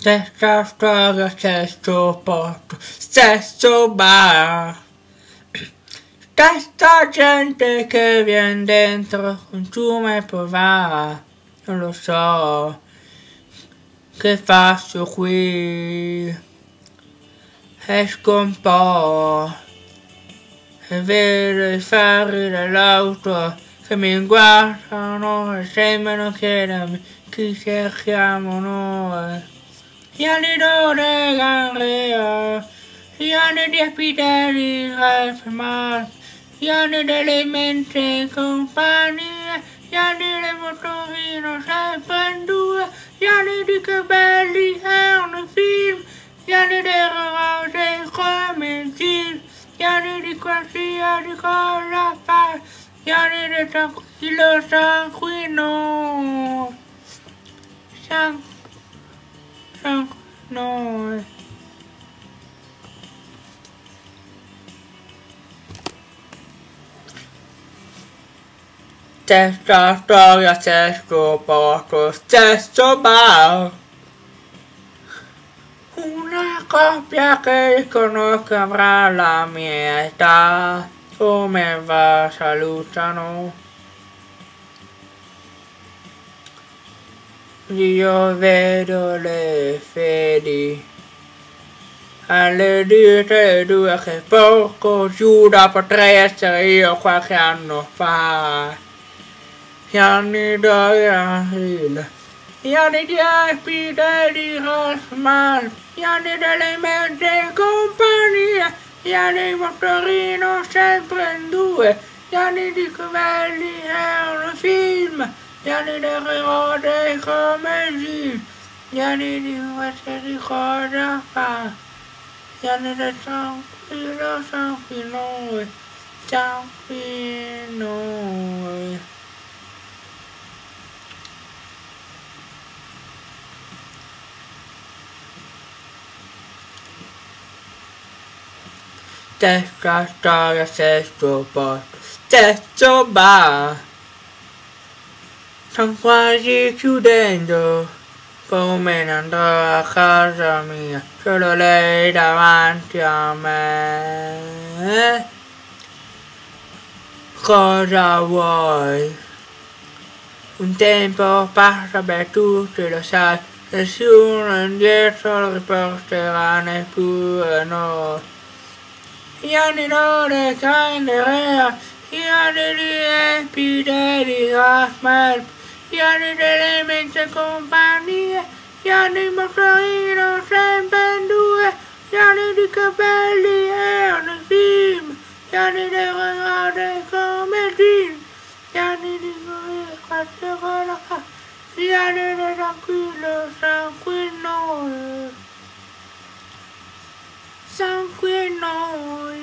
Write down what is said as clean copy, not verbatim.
Stessa storia, stesso posto, stesso bar. Stessa gente che viene dentro, consuma e poi va. Non lo so che faccio qui. Esco un po' e vedo i fari dell'auto che mi guardano e sembrano chiedermi chi cerchiamo noi. Gli anni d'ore ganrea, gli anni di epidemi mal, gli anni delle mente in compagnia, gli anni del motorino sempre in due, gli anni di che belli erano i film, gli anni delle rose come il film, gli anni di qualsiasi cosa fare, gli anni del tranquillo sanguino. No. Stessa storia, stesso posto, stesso bar. Una coppia che conosco avrà la mia età. Come va? Salutano. Io vedo le fedi alle dita due che poco giura potrei essere io qualche anno fa. Gli anni d'Ail, gli anni di epidemi mal, gli anni delle mezze in compagnia, gli anni di motorino sempre in due, gli anni di quelli erano film, gli anni delle rode come film, gli anni di qualsiasi cosa fa, gli anni del tranquillo, tranquillo, tranquillo. Stessa storia, stesso posto, stesso bar. Sto quasi chiudendo, come ne andrò a casa mia, solo lei davanti a me. Cosa vuoi? Un tempo passa per tutti, lo sai, nessuno indietro lo riporterà neppure noi. Gli anni d'ore canderea, gli anni di epidemi mal, gli anni delle mente compagnie, gli anni di motorino sempre in due, gli anni di capelli erano i film, gli anni delle rode come film, gli anni di qualche cosa fa, gli anni del tranquillo, tranquillo. Sangue noi.